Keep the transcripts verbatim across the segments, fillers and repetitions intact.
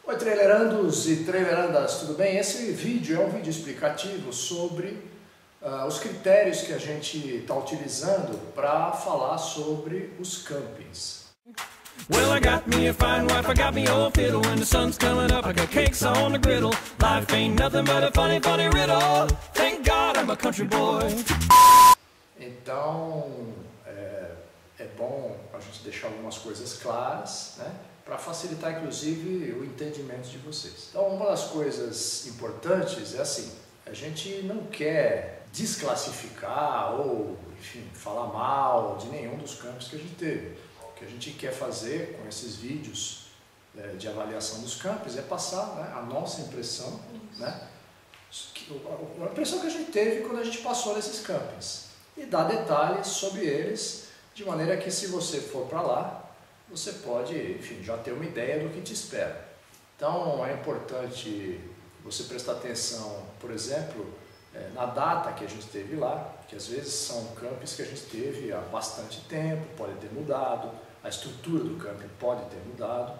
Oi, trailerandos e trailerandas, tudo bem? Esse vídeo é um vídeo explicativo sobre uh, os critérios que a gente está utilizando para falar sobre os campings. Well, I got me a fine wife, I got me old fiddle. When the sun's coming up, I got cakes on the griddle. Life ain't nothing but a funny, funny riddle. Thank God I'm a country boy. Então, é, é bom a gente deixar algumas coisas claras, né? Para facilitar, inclusive, o entendimento de vocês. Então, uma das coisas importantes é assim, a gente não quer desclassificar ou, enfim, falar mal de nenhum dos campos que a gente teve. O que a gente quer fazer com esses vídeos é, de avaliação dos campos é passar, né, a nossa impressão, né, a impressão que a gente teve quando a gente passou nesses campings e dar detalhes sobre eles, de maneira que se você for para lá, você pode, enfim, já ter uma ideia do que te espera. Então é importante você prestar atenção, por exemplo, é, na data que a gente teve lá, que às vezes são campings que a gente teve há bastante tempo, pode ter mudado, a estrutura do camping pode ter mudado,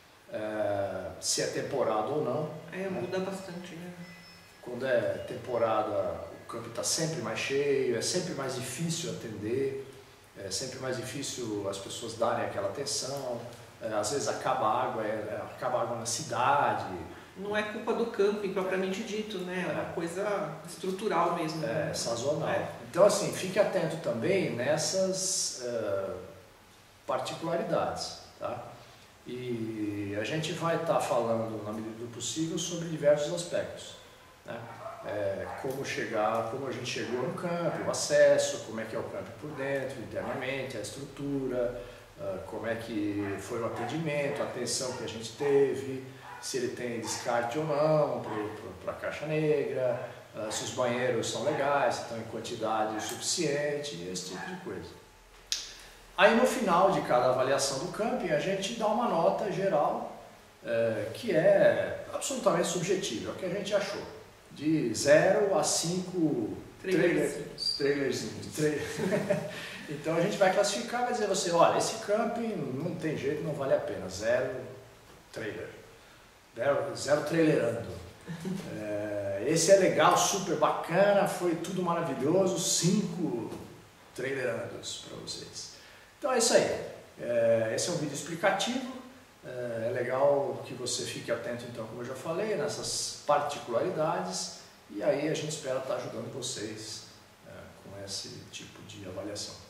é, se é temporada ou não. É, muda né? bastante, né? Quando é temporada, o camping está sempre mais cheio, é sempre mais difícil atender. É sempre mais difícil as pessoas darem aquela atenção, é, às vezes acaba a água, é, acaba a água na cidade. Não é culpa do camping propriamente dito, né? É uma é. coisa estrutural mesmo. É, né? sazonal. É. Então assim, fique atento também nessas uh, particularidades, tá? E a gente vai estar tá falando, na medida do possível, sobre diversos aspectos, né? É, como chegar, como a gente chegou no campo, o acesso, como é que é o campo por dentro, internamente, a estrutura, uh, como é que foi o atendimento, a atenção que a gente teve, se ele tem descarte ou não para a caixa negra, uh, se os banheiros são legais, se estão em quantidade suficiente, esse tipo de coisa. Aí no final de cada avaliação do camping a gente dá uma nota geral uh, que é absolutamente subjetiva, é o que a gente achou. De zero a cinco trailerzinhos. trailerzinhos trailer. Então a gente vai classificar, vai dizer você, olha, esse camping não tem jeito, não vale a pena, zero trailer, zero, zero trailerando. É, esse é legal, super bacana, foi tudo maravilhoso, cinco trailerandos para vocês. Então é isso aí, é, esse é um vídeo explicativo. É legal que você fique atento, então, como eu já falei, nessas particularidades, e aí a gente espera estar ajudando vocês é, com esse tipo de avaliação.